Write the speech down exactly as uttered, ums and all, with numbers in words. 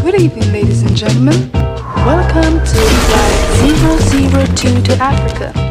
Good evening, ladies and gentlemen. Welcome to Flight zero zero two to Africa.